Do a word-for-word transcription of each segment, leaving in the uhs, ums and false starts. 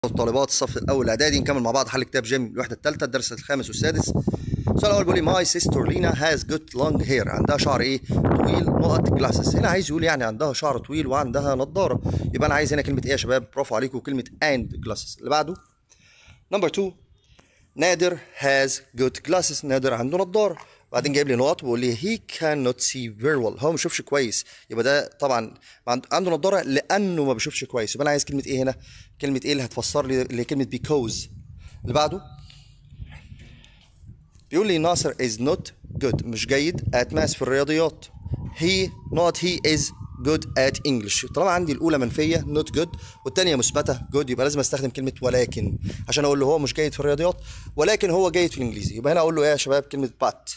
طالبات الصف الاول الاعدادي نكمل مع بعض حل كتاب جيم الوحدة الثالثة الدرس الخامس والسادس. السؤال الاول بيقول لي ماي سيستر لينا هاز جود لونج هير، عندها شعر ايه طويل نقط جلاسز. هنا عايز يقول يعني عندها شعر طويل وعندها نظاره، يبقى انا عايز هنا كلمه ايه يا شباب؟ برافو عليكم، كلمه اند جلاسز. اللي بعده نمبر اتنين نادر هاز جود جلاسز، نادر عنده نظاره. بعدين جايب لي نقط وبيقول لي he cannot see very well، هو ما بيشوفش كويس، يبقى ده طبعا عنده نظاره لانه ما بيشوفش كويس، يبقى انا عايز كلمه ايه هنا؟ كلمه ايه اللي هتفسر لي اللي هي كلمه because. اللي بعده بيقول لي ناصر is not good، مش جيد at math في الرياضيات. he not he is good at English. طالما عندي الاولى منفيه not good والثانيه مثبته good، يبقى لازم استخدم كلمه ولكن عشان اقول له هو مش جيد في الرياضيات ولكن هو جيد في الانجليزي، يبقى هنا اقول له ايه يا شباب؟ كلمه but.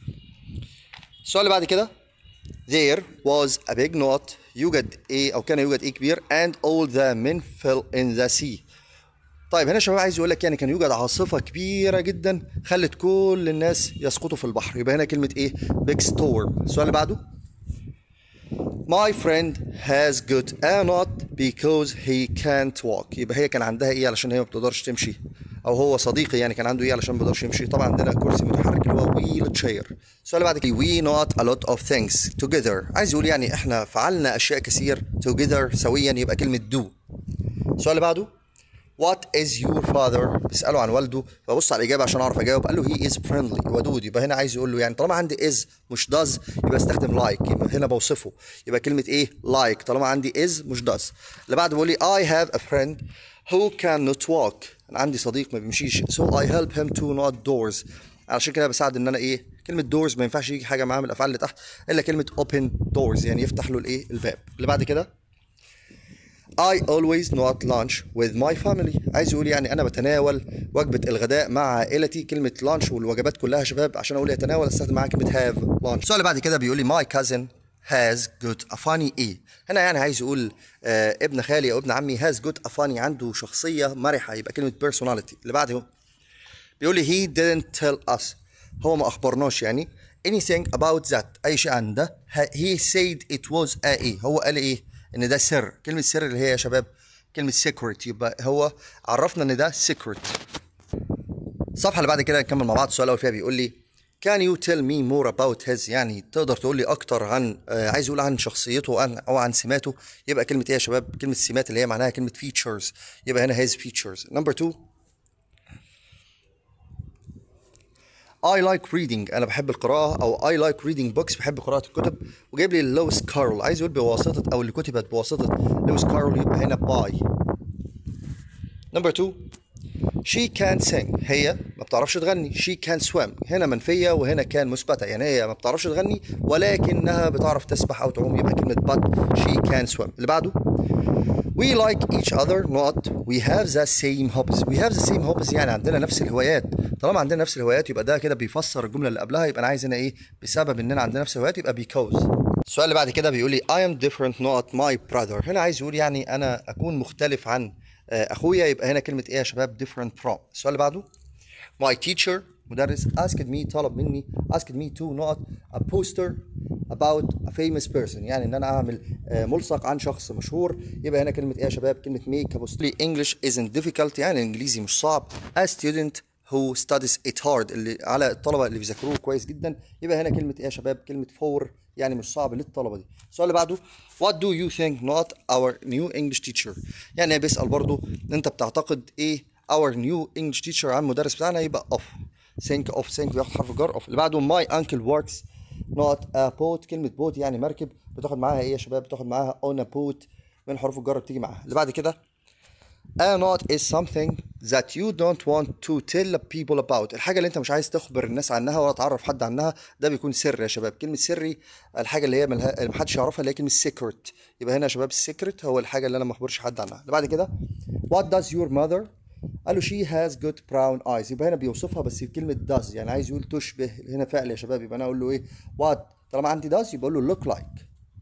السؤال اللي بعد كده there was a big knot، يوجد ايه او كان يوجد ايه كبير and all the men fell in the sea. طيب هنا يا شباب عايز يقول لك يعني كان يوجد عاصفه كبيره جدا خلت كل الناس يسقطوا في البحر، يبقى هنا كلمه ايه؟ big storm. السؤال اللي بعده my friend has got a knot because he can't walk، يبقى هي كان عندها ايه علشان هي ما بتقدرش تمشي؟ او هو صديقي يعني كان عنده ايه علشان ما بيقدرش يمشي؟ طبعا عندنا كرسي متحرك اللي هو ويل تشير. السؤال اللي بعد كده we not a lot of things together، عايز يقول يعني احنا فعلنا اشياء كثير together سويا، يبقى كلمه do. السؤال اللي بعده what is your father، بيسأله عن والده، فبص على الإجابة عشان أعرف أجاوب. قال له he is friendly، ودود، يبقى هنا عايز يقول له يعني طالما عندي is مش does يبقى استخدم like، يبقى هنا بوصفه، يبقى كلمة إيه؟ like، طالما عندي is مش does. اللي بعده بيقول لي I have a friend who cannot walk، أنا عندي صديق ما بيمشيش so I help him to not doors، علشان كده بساعد إن أنا إيه؟ كلمة doors ما ينفعش يجي حاجة معاها من الأفعال اللي تحت إلا كلمة open doors، يعني يفتح له الإيه؟ الباب. اللي بعد كده I always not lunch with my family، عايز يقول يعني أنا بتناول وجبة الغداء مع عائلتي. كلمة lunch والوجبات كلها شباب عشان أقول يتناول أستخدم معاها كلمة have lunch. السؤال اللي بعد كده بيقول لي my cousin has got a funny إيه، هنا يعني عايز يقول آه ابن خالي أو ابن عمي has got a funny عنده شخصية مرحة، يبقى كلمة personality. اللي بعده بيقول لي he didn't tell us، هو ما أخبرناش يعني anything about that، أي شيء عن ده. he said it was a إيه، هو قال إيه؟ ان ده سر. كلمه سر اللي هي يا شباب كلمه secret، يبقى هو عرفنا ان ده secret. الصفحه اللي بعد كده نكمل مع بعض. السؤال الاول فيها بيقول لي can you tell me more about his، يعني تقدر تقول لي اكتر عن آه عايز يقول عن شخصيته عن او عن سماته، يبقى كلمه ايه يا شباب؟ كلمه سمات اللي هي معناها كلمه features، يبقى هنا his features. نمبر اتنين I like reading، أنا بحب القراءة، أو I like reading books، بحب قراءة الكتب. وجايب لي لويس كارول، عايز يقول بواسطة أو اللي كتبت بواسطة لويس كارول، يبقى هنا باي. نمبر اتنين she can sing، هي ما بتعرفش تغني. she can swim، هنا منفية وهنا كان مثبتة، يعني هي ما بتعرفش تغني ولكنها بتعرف تسبح أو تعوم، يبقى كلمة but she can swim. اللي بعده we like each other not we have the same hobbies، we have the same hobbies يعني عندنا نفس الهوايات. طالما عندنا نفس الهوايات يبقى ده كده بيفسر الجمله اللي قبلها، يبقى انا عايز هنا ايه؟ بسبب اننا عندنا نفس الهوايات، يبقى because. السؤال اللي بعد كده بيقول لي I am different not my brother، هنا عايز يقول يعني انا اكون مختلف عن اخويا، يبقى هنا كلمه ايه يا شباب؟ different from. السؤال اللي بعده my teacher مدرس asked me طلب مني asked me to not a poster about a famous person، يعني ان انا اعمل ملصق عن شخص مشهور، يبقى هنا كلمه ايه يا شباب؟ كلمه make a poster. English isn't difficult، يعني الانجليزي مش صعب. a student who studies it hard، اللي على الطلبه اللي بيذاكروه كويس جدا، يبقى هنا كلمه ايه يا شباب؟ كلمه for، يعني مش صعب للطلبه دي. السؤال اللي بعده what do you think not our new English teacher، يعني بيسال برضو انت بتعتقد ايه our new English teacher عن المدرس بتاعنا، يبقى of. think of think بياخد حرف الجر of. اللي بعده my uncle works not a boat، كلمه boat يعني مركب، بتاخد معاها ايه يا شباب؟ بتاخد معاها on a boat، من حروف الجر بتيجي معاها. اللي بعد كده a not is something that you don't want to tell people about، الحاجه اللي انت مش عايز تخبر الناس عنها ولا تعرف حد عنها، ده بيكون سر يا شباب. كلمه سري الحاجه اللي هي ملها... محدش يعرفها، اللي هي كلمه secret، يبقى هنا يا شباب السيكريت هو الحاجه اللي انا ما اخبرش حد عنها. اللي بعد كده what does your mother، قال له she has good brown eyes، يبقى هنا بيوصفها بس بكلمه does، يعني عايز يقول تشبه، هنا فعل يا شباب، يبقى انا اقول له ايه؟ what، طالما عندي does يبقى اقول له look like.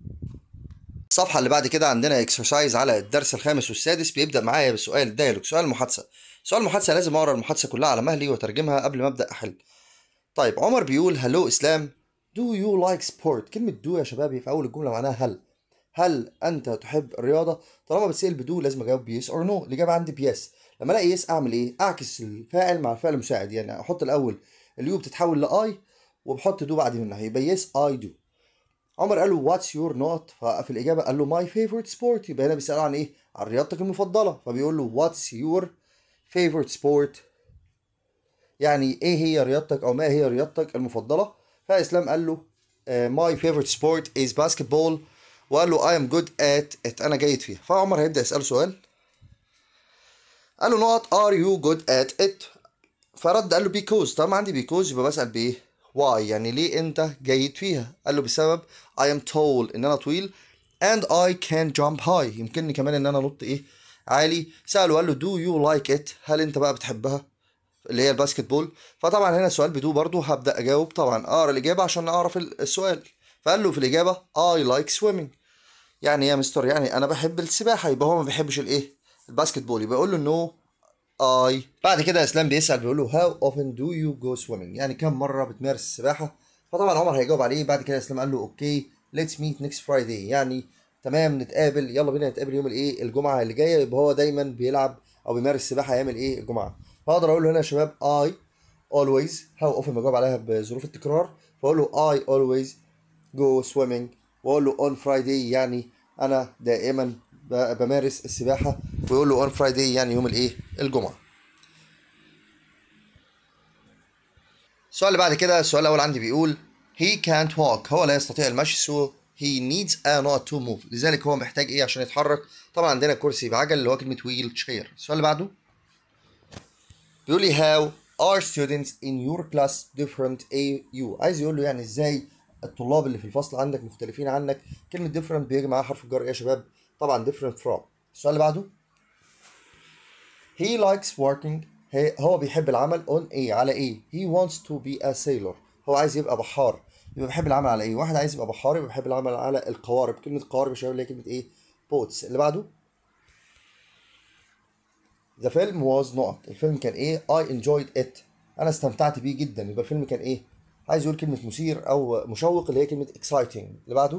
الصفحه اللي بعد كده عندنا اكسرسايز على الدرس الخامس والسادس، بيبدا معايا بسؤال دايلوج، سؤال المحادثه. سؤال المحادثه لازم اقرا المحادثه كلها على مهلي واترجمها قبل ما ابدا احل. طيب عمر بيقول هلو اسلام do you like sport، كلمه do يا شباب في اول الجمله معناها هل، هل انت تحب الرياضه؟ طالما بتسال بدو لازم اجاوب بيس اور نو، الاجابه عندي بيس. لما الاقي يس اعمل ايه؟ اعكس الفاعل مع الفعل المساعد، يعني احط الاول اليو بتتحول لاي وبحط دو بعد منها يبقى يس اي دو. عمر قال له واتس يور نوت، ففي الاجابه قال له ماي فيفورت سبورت، يبقى هنا بيساله عن ايه؟ عن رياضتك المفضله، فبيقول له واتس يور فيفورت سبورت، يعني ايه هي رياضتك او ما هي رياضتك المفضله. فاسلام قال له ماي فيفورت سبورت از باسكتبول، وقال له اي ام جود ات ات، انا جيد فيها. فعمر هيبدا يساله سؤال، قال له نوت ار يو جود ات ات، فرد قال له بيكوز. طالما عندي بيكوز يبقى بسال بايه؟ واي، يعني ليه انت جيد فيها؟ قال له بسبب I am tall، ان انا طويل، and I can jump high، يمكنني كمان ان انا انط ايه؟ عالي. سأله قال له do you like it، هل انت بقى بتحبها اللي هي الباسكت بول؟ فطبعا هنا السؤال بدو برضو هبدأ اجاوب، طبعا اقرا الاجابة عشان اعرف السؤال. فقال له في الاجابة I like swimming، يعني يا مستر يعني انا بحب السباحة، يبقى هو ما بيحبش الايه؟ الباسكت بول، يبقى يقول له نو اي. بعد كده اسلام بيسال بيقول له هاو اوفن دو يو جو سويمنج، يعني كم مره بتمارس السباحه؟ فطبعا عمر هيجاوب عليه. بعد كده اسلام قال له اوكي ليتس ميت نيكست فرايداي، يعني تمام نتقابل، يلا بينا نتقابل يوم الايه؟ الجمعه اللي جايه. يبقى هو دايما بيلعب او بيمارس السباحه ايام الايه؟ الجمعه. فاقدر اقول له هنا يا شباب اي اولويز، هاو اوفن بجاوب عليها بظروف التكرار، فاقول له اي اولويز جو سويمنج، واقول له اون فرايداي يعني انا دائما بمارس السباحه، ويقول له اون فرايداي يعني يوم الايه؟ الجمعه. السؤال اللي بعد كده، السؤال الأول عندي بيقول he can't walk، هو لا يستطيع المشي، so he needs a not to move، لذلك هو محتاج إيه عشان يتحرك؟ طبعا عندنا كرسي بعجل اللي هو كلمة wheel chair. السؤال اللي بعده بيقول لي how are students in your class different a you، عايز يقول له يعني إزاي الطلاب اللي في الفصل عندك مختلفين عنك. كلمة different بيجي معاها حرف الجر إيه يا شباب؟ طبعا different from. السؤال اللي بعده he likes working، هي هو بيحب العمل on ايه؟ على ايه؟ he wants to be a sailor، هو عايز يبقى بحار، يبقى بيحب العمل على ايه؟ واحد عايز يبقى بحار يبقى بيحب العمل على القوارب، كلمة قوارب يا شباب اللي هي كلمة ايه؟ boats. اللي بعده the film was not، الفيلم كان ايه؟ I enjoyed it، انا استمتعت بيه جدا، يبقى الفيلم كان ايه؟ عايز يقول كلمة مثير او مشوق اللي هي كلمة exciting. اللي بعده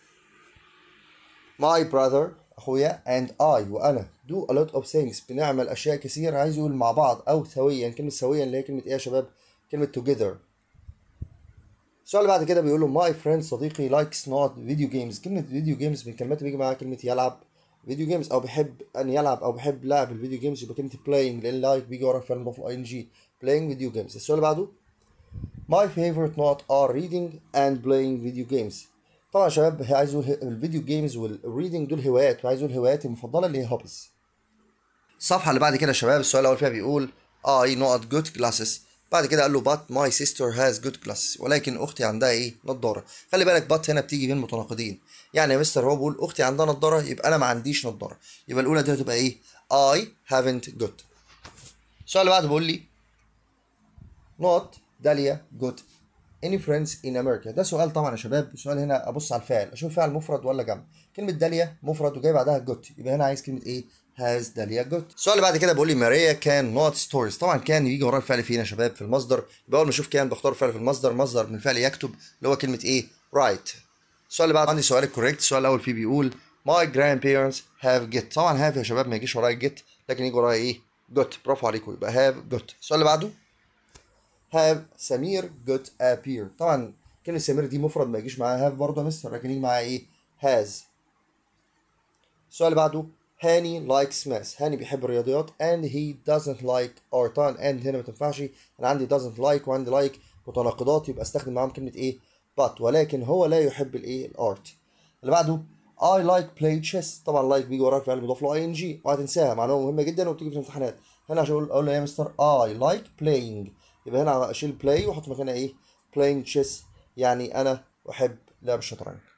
my brother اخويا and I وانا do a lot of things، بنعمل اشياء كثير، عايز يقول مع بعض او سويا، كلمه سويا اللي هي كلمه ايه يا شباب؟ كلمه together. السؤال اللي بعد كده بيقول له my friend صديقي likes not video games، كلمه فيديو جيمز من كلمات بيجي معاها كلمه يلعب فيديو جيمز، او بيحب ان يلعب او بيحب لعب الفيديو جيمز، يبقى كلمه playing لان لايك بيجي ورا فعل مضاف اي ان جي playing video games. السؤال اللي بعده my favorite not are reading and playing video games، طبعا يا شباب عايز يقول الفيديو جيمز والريدنج دول هوايات، وعايز يقول هواياتي المفضله اللي هي هوبز. الصفحه اللي بعد كده يا شباب السؤال الاول فيها بيقول I not good glasses، بعد كده قال له but my sister has good glasses، ولكن اختي عندها ايه؟ نضاره. خلي بالك but هنا بتيجي بين متناقضين، يعني يا مستر هو بيقول اختي عندها نضاره يبقى انا ما عنديش نضاره، يبقى الاولى دي هتبقى ايه؟ I haven't got. السؤال اللي بعده بيقول لي not داليا got any friends in America، ده سؤال طبعا يا شباب. السؤال هنا ابص على الفعل اشوف فعل مفرد ولا جمع. كلمه داليا مفرد وجاي بعدها جوت، يبقى هنا عايز كلمه ايه؟ has داليا جوت. السؤال اللي بعد كده بيقول لي ماريا كان نوت ستوريز، طبعا كان يجي وراه الفعل فين يا شباب؟ في المصدر، يبقى اول ما اشوف كان بختار فعل في المصدر، مصدر من فعل يكتب اللي هو كلمه ايه؟ رايت. السؤال اللي بعد عندي سؤال الكوريكت، السؤال الاول فيه بيقول my grandparents have get، طبعا have يا شباب ما يجيش ورايا get لكن يجي ورايا ايه؟ جوت، برافو عليكم، يبقى have got. السؤال اللي بعده have سمير got a beer، طبعا كلمة سمير دي مفرد ما يجيش معاها have برضه يا مستر لكن يجي معاها ايه؟ has. السؤال اللي بعده هاني likes math، هاني بيحب الرياضيات and he doesn't like art، طبعا and هنا ما تنفعش، انا عندي doesn't like وعندي like متناقضات يبقى استخدم معاهم كلمة ايه؟ but، ولكن هو لا يحب الايه؟ الارت. اللي بعده I like play chess، طبعا like بيجي وراه فعل مضاف له اي ان جي، وهتنساها معلومة مهمة جدا وبتيجي في الامتحانات. هنا عشان اقول اقول له يا مستر I like playing، يبقى هنا اشيل play واحط مكانها ايه؟ playing chess، يعني انا احب لعب الشطرنج.